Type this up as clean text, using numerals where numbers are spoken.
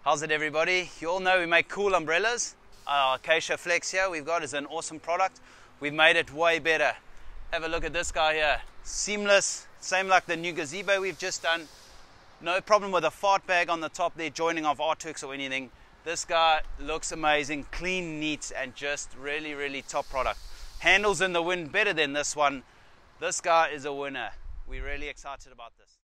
How's it, everybody? You all know we make cool umbrellas. Our Acacia Flex here we've got is an awesome product. We've made it way better. Have a look at this guy here. Seamless, same like the new gazebo we've just done. No problem with a fart bag on the top there, joining off artworks or anything. This guy looks amazing, clean, neat, and just really, really top product. Handles in the wind better than this one. This guy is a winner. We're really excited about this.